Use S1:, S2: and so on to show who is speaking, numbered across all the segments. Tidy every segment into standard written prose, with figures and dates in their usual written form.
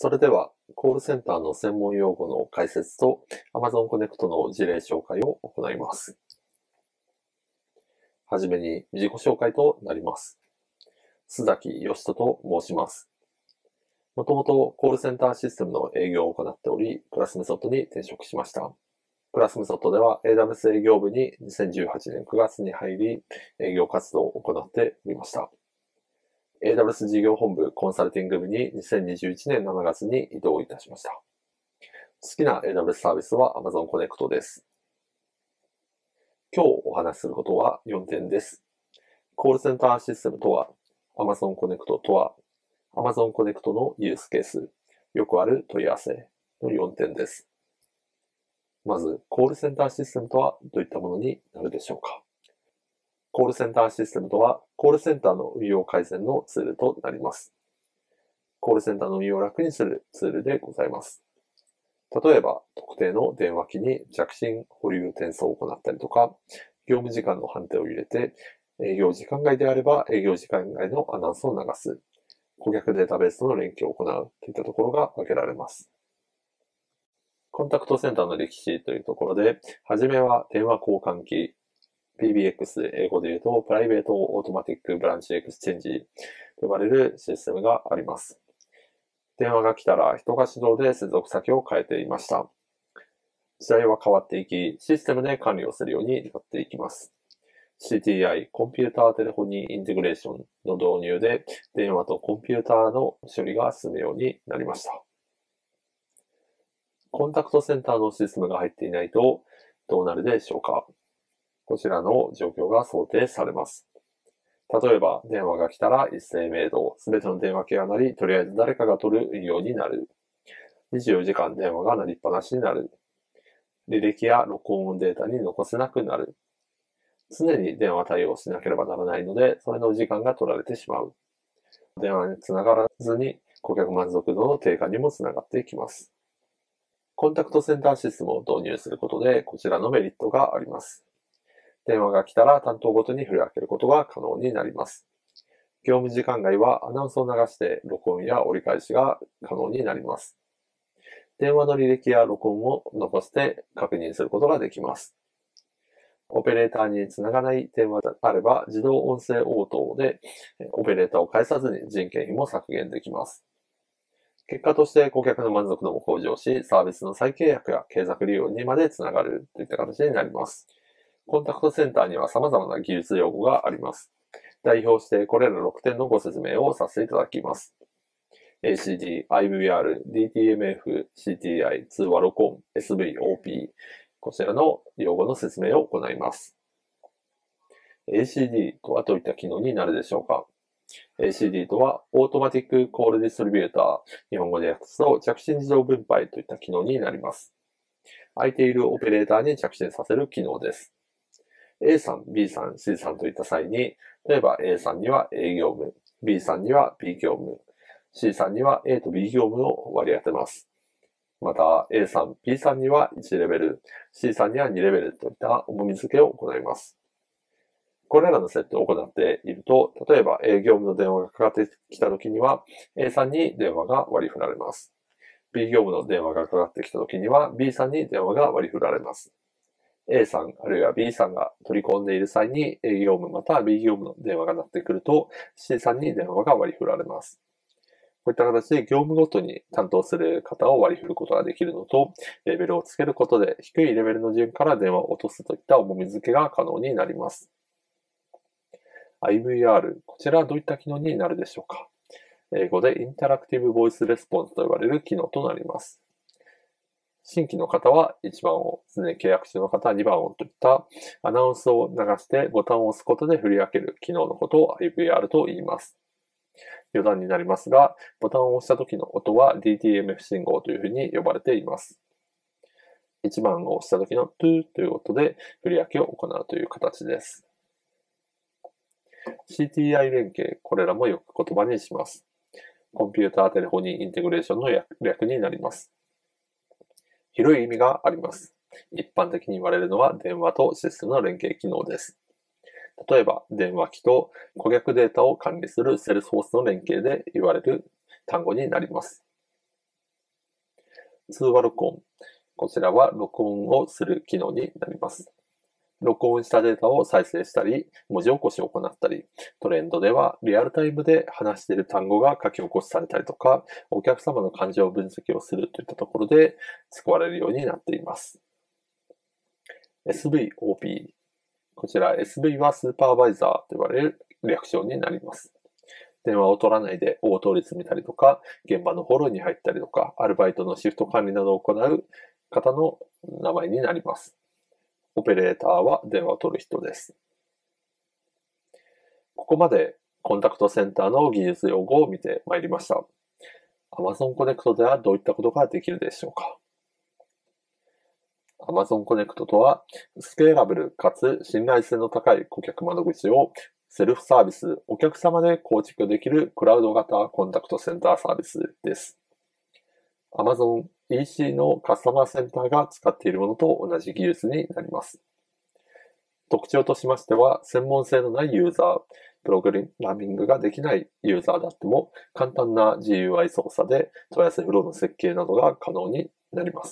S1: それでは、コールセンターの専門用語の解説と Amazon Connect の事例紹介を行います。はじめに自己紹介となります。須崎義人と申します。もともとコールセンターシステムの営業を行っており、プラスメソッドに転職しました。プラスメソッドでは AWS 営業部に2018年9月に入り、営業活動を行っておりました。AWS 事業本部コンサルティング部に2021年7月に移動いたしました。好きな AWS サービスは Amazon Connect です。今日お話しすることは4点です。コールセンターシステムとは、Amazon Connect とは、Amazon Connect のユースケース、よくある問い合わせの4点です。まず、コールセンターシステムとはどういったものになるでしょうか。コールセンターシステムとは、コールセンターの運用改善のツールとなります。コールセンターの運用を楽にするツールでございます。例えば、特定の電話機に着信、保留、転送を行ったりとか、業務時間の判定を入れて、営業時間外であれば営業時間外のアナウンスを流す、顧客データベースとの連携を行うといったところが挙げられます。コンタクトセンターの歴史というところで、はじめは電話交換機、PBX、英語で言うと、プライベートオートマティックブランチエクスチェンジと呼ばれるシステムがあります。電話が来たら人が手動で接続先を変えていました。時代は変わっていき、システムで管理をするようになっていきます。CTI、コンピューターテレフォニーインテグレーションの導入で、電話とコンピューターの処理が進むようになりました。コンタクトセンターのシステムが入っていないとどうなるでしょうか。こちらの状況が想定されます。例えば、電話が来たら一斉メール、すべての電話機が鳴り、とりあえず誰かが取るようになる。24時間電話が鳴りっぱなしになる。履歴や録音データに残せなくなる。常に電話対応しなければならないので、それの時間が取られてしまう。電話につながらずに顧客満足度の低下にもつながっていきます。コンタクトセンターシステムを導入することで、こちらのメリットがあります。電話が来たら担当ごとに振り分けることが可能になります。業務時間外はアナウンスを流して録音や折り返しが可能になります。電話の履歴や録音を残して確認することができます。オペレーターにつながない電話であれば自動音声応答でオペレーターを介さずに人件費も削減できます。結果として顧客の満足度も向上し、サービスの再契約や継続利用にまでつながるといった形になります。コンタクトセンターには様々な技術用語があります。代表してこれら6点のご説明をさせていただきます。ACD、IVR、DTMF、CTI、通話録音、SVOP、こちらの用語の説明を行います。ACD とはどういった機能になるでしょうか。ACD とは、オートマティックコールディストリビューター、日本語で訳すと着信自動分配といった機能になります。空いているオペレーターに着信させる機能です。A さん、B さん、C さんといった際に、例えば A さんには A 業務、B さんには B 業務、C さんには A と B 業務を割り当てます。また A さん、B さんには1レベル、C さんには2レベルといった重み付けを行います。これらの設定を行っていると、例えば A 業務の電話がかかってきたときには A さんに電話が割り振られます。B 業務の電話がかかってきたときには B さんに電話が割り振られます。A さんあるいは B さんが取り込んでいる際に A 業務または B 業務の電話が鳴ってくると C さんに電話が割り振られます。こういった形で業務ごとに担当する方を割り振ることができるのと、レベルをつけることで低いレベルの順から電話を落とすといった重み付けが可能になります。IVR、こちらはどういった機能になるでしょうか。英語でインタラクティブボイスレスポンスと呼ばれる機能となります。新規の方は1番を、すでに契約中の方は2番をといったアナウンスを流してボタンを押すことで振り分ける機能のことを IVR と言います。余談になりますが、ボタンを押した時の音は DTMF 信号というふうに呼ばれています。1番を押した時のトゥーという音で振り分けを行うという形です。CTI 連携、これらもよく言葉にします。コンピューターテレフォニーインテグレーションの略になります。広い意味があります。一般的に言われるのは電話とシステムの連携機能です。例えば、電話機と顧客データを管理するセールスフォースの連携で言われる単語になります。 通話録音。こちらは録音をする機能になります。録音したデータを再生したり、文字起こしを行ったり、トレンドではリアルタイムで話している単語が書き起こしされたりとか、お客様の感情分析をするといったところで使われるようになっています。SVOP。こちら SV はスーパーバイザーと言われる略称になります。電話を取らないで応答率見たりとか、現場のフォローに入ったりとか、アルバイトのシフト管理などを行う方の名前になります。オペレーターは電話を取る人です。ここまでコンタクトセンターの技術用語を見てまいりました。Amazon Connect ではどういったことができるでしょうか。Amazon Connect とは、スケーラブルかつ信頼性の高い顧客窓口をセルフサービス、お客様で構築できるクラウド型コンタクトセンターサービスです。Amazon EC のカスタマーセンターが使っているものと同じ技術になります。特徴としましては、専門性のないユーザー、プログラミングができないユーザーであっても、簡単な GUI 操作で問い合わせフローの設計などが可能になります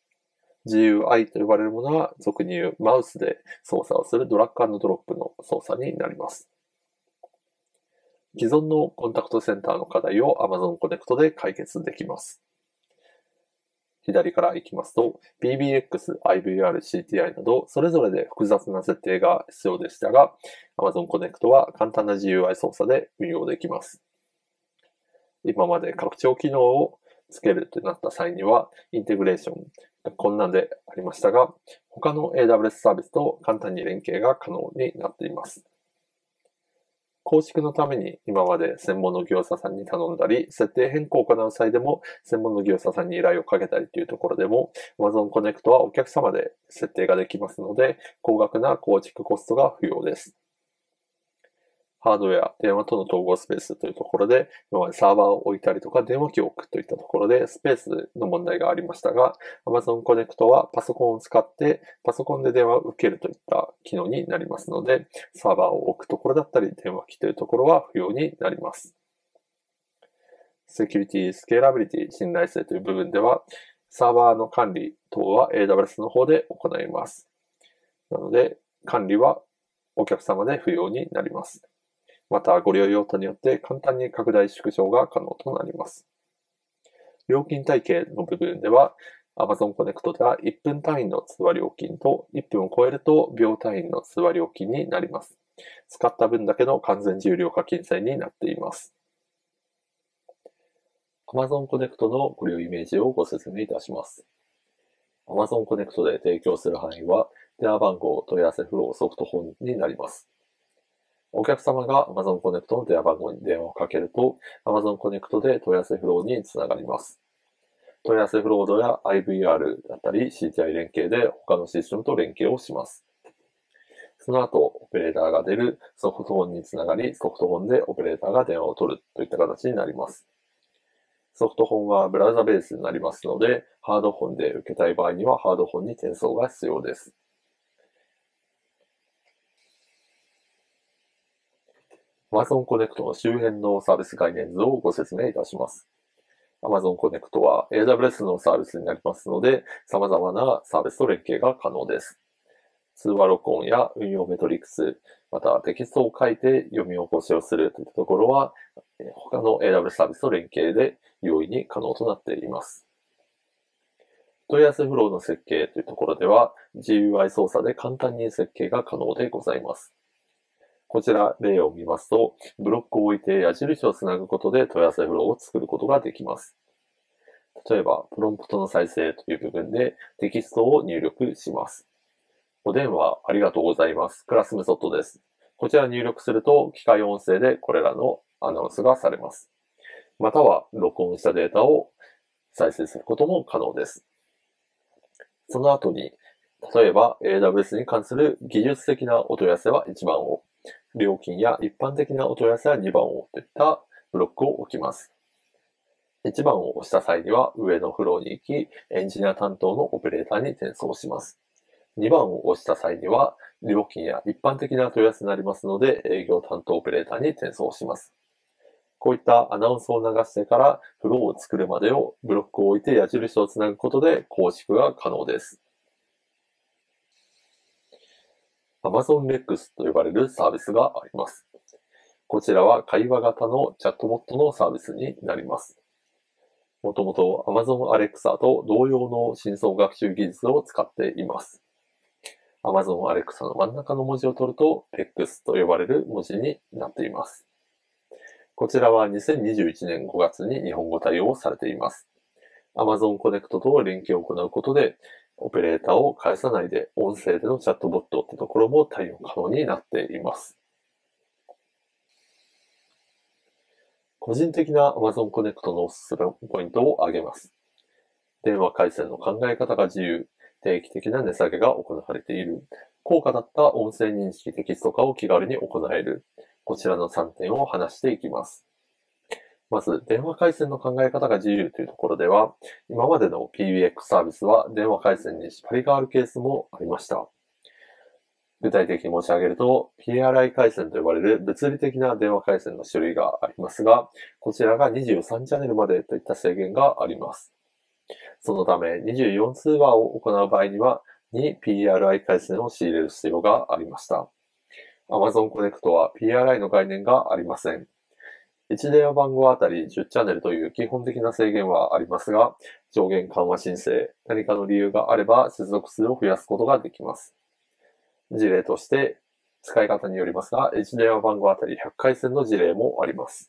S1: 。GUI と呼ばれるものは、俗に言うマウスで操作をするドラッグ&ドロップの操作になります。既存のコンタクトセンターの課題を Amazon Connect で解決できます。左から行きますと、PBX、IVR、CTI など、それぞれで複雑な設定が必要でしたが、Amazon Connect は簡単な GUI 操作で運用できます。今まで拡張機能をつけるとなった際には、インテグレーションが困難でありましたが、他の AWS サービスと簡単に連携が可能になっています。構築のために今まで専門の業者さんに頼んだり、設定変更を行う際でも専門の業者さんに依頼をかけたりというところでも、Amazon Connect はお客様で設定ができますので、高額な構築コストが不要です。ハードウェア、電話との統合スペースというところで、今までサーバーを置いたりとか電話機を置くといったところでスペースの問題がありましたが、Amazon Connect はパソコンを使ってパソコンで電話を受けるといった機能になりますので、サーバーを置くところだったり電話機というところは不要になります。セキュリティ、スケーラビリティ、信頼性という部分では、サーバーの管理等は AWS の方で行います。なので、管理はお客様で不要になります。また、ご利用用途によって簡単に拡大縮小が可能となります。料金体系の部分では、Amazon Connect では1分単位の通話料金と1分を超えると秒単位の通話料金になります。使った分だけの完全重量課金制になっています。Amazon Connect のご利用イメージをご説明いたします。Amazon Connect で提供する範囲は、電話番号、問い合わせフロー、ソフトフォンになります。お客様が Amazon Connect の電話番号に電話をかけると、Amazon Connect で問い合わせフローにつながります。問い合わせフロードや IVR だったり CTI 連携で他のシステムと連携をします。その後、オペレーターが出るソフトフォンにつながり、ソフトフォンでオペレーターが電話を取るといった形になります。ソフトフォンはブラウザベースになりますので、ハードフォンで受けたい場合にはハードフォンに転送が必要です。Amazon Connect の周辺のサービス概念図をご説明いたします。Amazon Connect は AWS のサービスになりますので、様々なサービスと連携が可能です。通話録音や運用メトリクス、またテキストを書いて読み起こしをするといったところは、他の AWS サービスと連携で容易に可能となっています。問い合わせフローの設計というところでは、GUI 操作で簡単に設計が可能でございます。こちら例を見ますと、ブロックを置いて矢印をつなぐことで問い合わせフローを作ることができます。例えば、プロンプトの再生という部分でテキストを入力します。お電話ありがとうございます。クラスメソッドです。こちら入力すると機械音声でこれらのアナウンスがされます。または録音したデータを再生することも可能です。その後に、例えば AWS に関する技術的なお問い合わせは1番を、料金や一般的なお問い合わせは2番をといったブロックを置きます。1番を押した際には上のフローに行き、エンジニア担当のオペレーターに転送します。2番を押した際には、料金や一般的な問い合わせになりますので、営業担当オペレーターに転送します。 こういったアナウンスを流してからフローを作るまでをブロックを置いて矢印をつなぐことで構築が可能です。Amazon Lex と呼ばれるサービスがあります。こちらは会話型のチャットボットのサービスになります。もともと Amazon Alexa と同様の深層学習技術を使っています。Amazon Alexa の真ん中の文字を取ると Lex と呼ばれる文字になっています。こちらは2021年5月に日本語対応されています。Amazon Connect と連携を行うことで、オペレーターを介さないで音声でのチャットボットってところも対応可能になっています。個人的な Amazon Connect のおすすめポイントを挙げます。電話回線の考え方が自由、定期的な値下げが行われている、高価だった音声認識テキスト化を気軽に行える、こちらの3点を話していきます。まず、電話回線の考え方が自由というところでは、今までの PBX サービスは電話回線に縛りがあるケースもありました。具体的に申し上げると、PRI 回線と呼ばれる物理的な電話回線の種類がありますが、こちらが23チャンネルまでといった制限があります。そのため、24通話を行う場合には、PRI 回線を仕入れる必要がありました。Amazon Connect は PRI の概念がありません。1電話番号あたり10チャンネルという基本的な制限はありますが、上限緩和申請、何かの理由があれば接続数を増やすことができます。事例として、使い方によりますが、1電話番号あたり100回線の事例もあります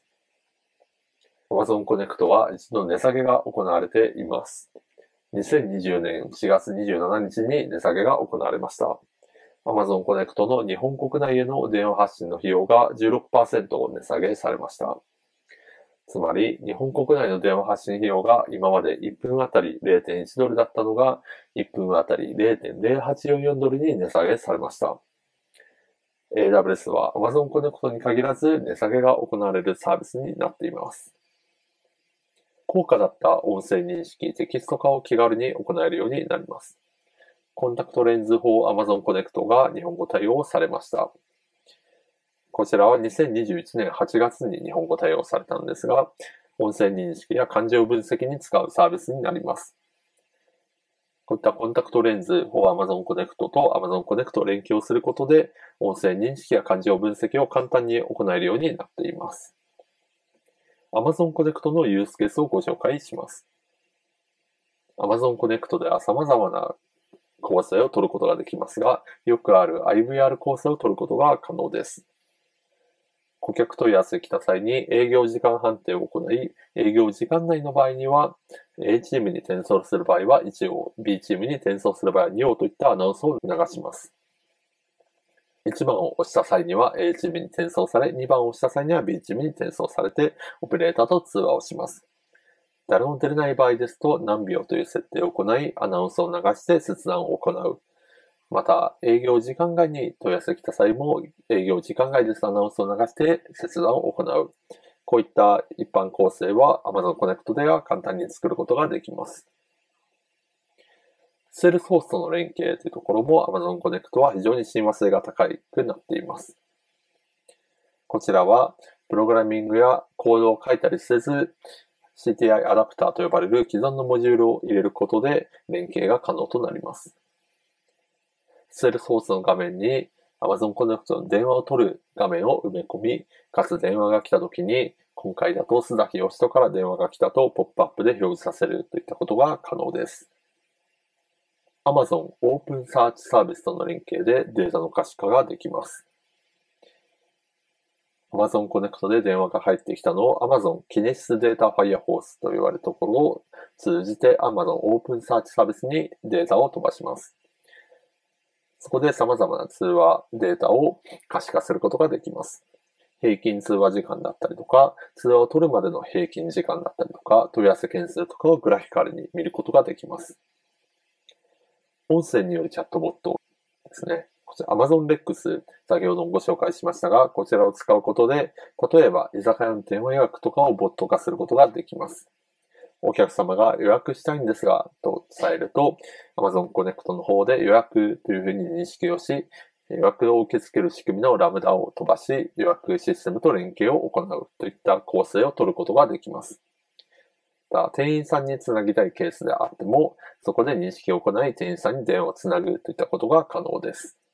S1: 。Amazon Connect は一度値下げが行われています。2020年4月27日に値下げが行われました。Amazon Connect の日本国内への電話発信の費用が 16% 値下げされました。つまり、日本国内の電話発信費用が今まで1分あたり 0.1 ドルだったのが、1分あたり 0.0844 ドルに値下げされました。AWS は Amazon Connect に限らず値下げが行われるサービスになっています。高価だった音声認識、テキスト化を気軽に行えるようになります。コンタクトレンズ法 Amazon Connect が日本語対応されました。こちらは2021年8月に日本語対応されたんですが、音声認識や感情分析に使うサービスになります。こういったコンタクトレンズ法 Amazon Connect と Amazon Connect を連携をすることで、音声認識や感情分析を簡単に行えるようになっています。Amazon Connect のユースケースをご紹介します。Amazon Connect では様々な構成を取ることができますが、よくある IVR 構成を取ることが可能です。顧客問い合わせが来た際に営業時間判定を行い、営業時間内の場合には、A チームに転送する場合は1を、B チームに転送する場合は2をといったアナウンスを流します。1番を押した際には A チームに転送され、2番を押した際には B チームに転送されて、オペレーターと通話をします。誰も出れない場合ですと何秒という設定を行い、アナウンスを流して切断を行う。また、営業時間外に問い合わせが来た際も、営業時間外ですアナウンスを流して切断を行う。こういった一般構成は Amazon Connect では簡単に作ることができます。Salesforce との連携というところも Amazon Connect は非常に親和性が高くなっています。こちらは、プログラミングやコードを書いたりせず、CTI アダプターと呼ばれる既存のモジュールを入れることで連携が可能となります。Salesforce の画面に Amazon Connect の電話を取る画面を埋め込み、かつ電話が来た時に、今回だと須崎義人から電話が来たとポップアップで表示させるといったことが可能です。Amazon オープンサーチサービスとの連携でデータの可視化ができます。Amazon Connect で電話が入ってきたのを Amazon Kinesis Data Firehose と言われるところを通じて Amazon オープンサーチサービスにデータを飛ばします。そこで様々な通話データを可視化することができます。平均通話時間だったりとか、通話を取るまでの平均時間だったりとか、問い合わせ件数とかをグラフィカルに見ることができます。音声によるチャットボットですね。こちら Amazon Lex、先ほどもご紹介しましたが、こちらを使うことで、例えば居酒屋の電話予約とかをボット化することができます。お客様が予約したいんですが、と伝えると、Amazon Connect の方で予約というふうに認識をし、 予約を受け付ける仕組みのラムダを飛ばし、予約システムと連携を行うといった構成を取ることができます。店員さんにつなぎたいケースであっても、そこで認識を行い店員さんに電話をつなぐといったことが可能です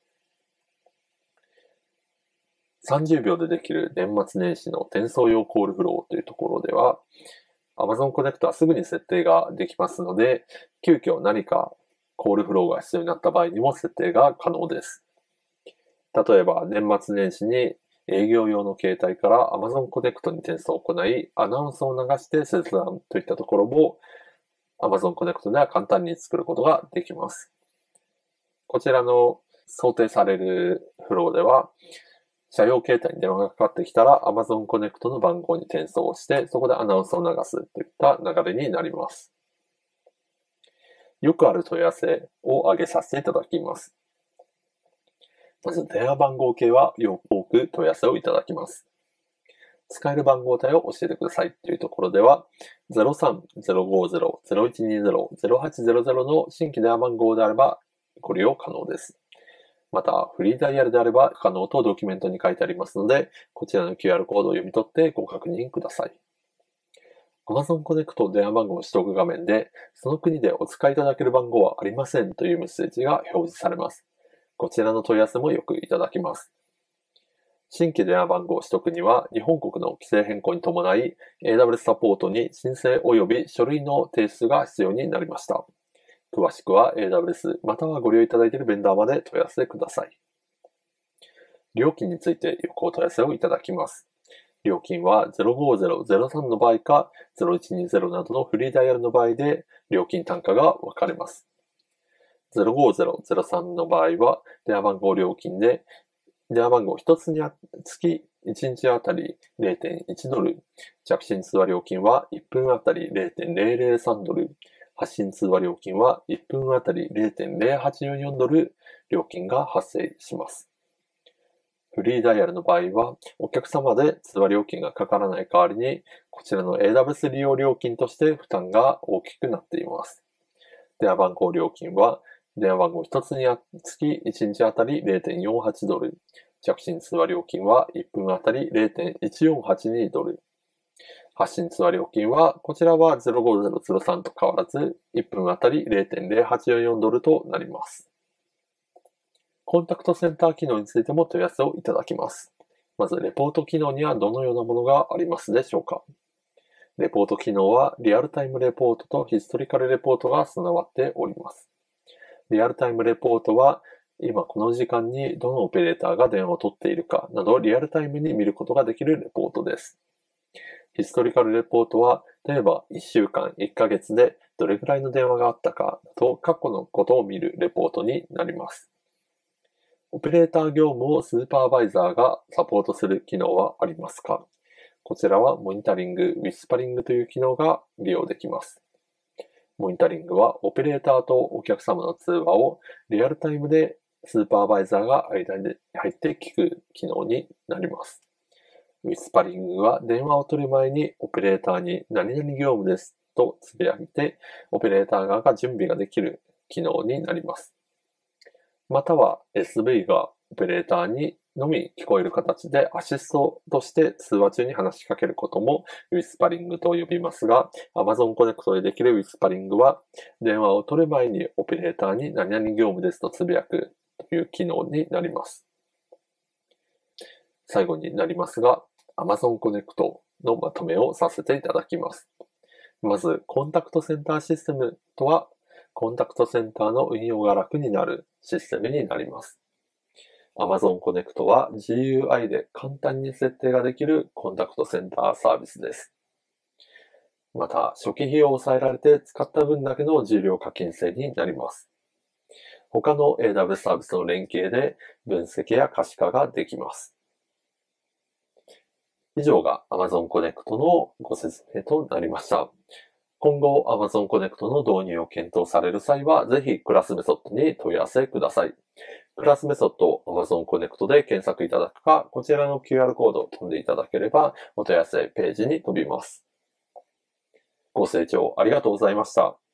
S1: 。30秒でできる年末年始の転送用コールフローというところでは、Amazon Connect はすぐに設定ができますので、急遽何かコールフローが必要になった場合にも設定が可能です。例えば、年末年始に営業用の携帯から Amazon Connect に転送を行い、アナウンスを流して切断といったところも Amazon Connect では簡単に作ることができます。こちらの想定されるフローでは、社用携帯に電話がかかってきたら Amazon Connect の番号に転送して、そこでアナウンスを流すといった流れになります。よくある問い合わせを挙げさせていただきます。まず、電話番号系は多く問い合わせをいただきます。使える番号帯を教えてくださいというところでは、03-050-0120-0800の新規電話番号であればご利用可能です。また、フリーダイヤルであれば可能とドキュメントに書いてありますので、こちらの QR コードを読み取ってご確認ください。Amazon Connect 電話番号取得画面で、その国でお使いいただける番号はありませんというメッセージが表示されます。こちらの問い合わせもよくいただきます。新規電話番号取得には、日本国の規制変更に伴い、AWS サポートに申請及び書類の提出が必要になりました。詳しくは AWS またはご利用いただいているベンダーまで問い合わせください。料金についてお問い合わせをいただきます。料金は05003の場合か0120などのフリーダイヤルの場合で料金単価が分かれます。05003の場合は電話番号料金で電話番号1つにつき1日あたり 0.1 ドル、着信通話料金は1分あたり 0.003 ドル、発信通話料金は1分あたり 0.0844 ドル料金が発生します。フリーダイヤルの場合は、お客様で通話料金がかからない代わりに、こちらの AWS 利用料金として負担が大きくなっています。電話番号料金は、電話番号1つにつき1日あたり 0.48 ドル、着信通話料金は1分あたり 0.1482 ドル、発信通話料金は、こちらは05003と変わらず、1分あたり 0.0844 ドルとなります。コンタクトセンター機能についても問い合わせをいただきます。まず、レポート機能にはどのようなものがありますでしょうか。レポート機能は、リアルタイムレポートとヒストリカルレポートが備わっております。リアルタイムレポートは、今この時間にどのオペレーターが電話を取っているかなど、リアルタイムに見ることができるレポートです。ヒストリカルレポートは、例えば1週間、1ヶ月でどれくらいの電話があったかなど、過去のことを見るレポートになります。オペレーター業務をスーパーバイザーがサポートする機能はありますか？こちらはモニタリング、ウィスパリングという機能が利用できます。モニタリングはオペレーターとお客様の通話をリアルタイムでスーパーバイザーが間に入って聞く機能になります。ウィスパリングは電話を取る前にオペレーターに何々業務ですとつぶやいて、オペレーター側が準備ができる機能になります。または SV がオペレーターにのみ聞こえる形でアシストとして通話中に話しかけることもウィスパリングと呼びますが、Amazon Connect でできるウィスパリングは電話を取る前にオペレーターに何々業務ですとつぶやくという機能になります。最後になりますが、Amazon Connect のまとめをさせていただきます。まず、コンタクトセンターシステムとは、コンタクトセンターの運用が楽になるシステムになります。Amazon Connect は GUI で簡単に設定ができるコンタクトセンターサービスです。また、初期費用を抑えられて使った分だけの重量課金制になります。他の AWS サービスの連携で分析や可視化ができます。以上が Amazon Connect のご説明となりました。今後 Amazon Connect の導入を検討される際は、ぜひクラスメソッドに問い合わせください。クラスメソッドを Amazon Connect で検索いただくか、こちらの QR コードを飛んでいただければ、お問い合わせページに飛びます。ご清聴ありがとうございました。